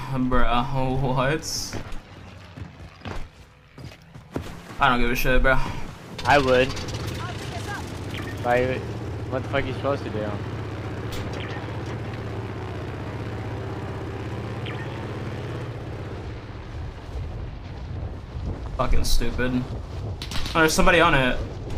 Bruh, what? I don't give a shit, bro. I would. Like, what the fuck are you supposed to do? Fucking stupid. Oh, there's somebody on it.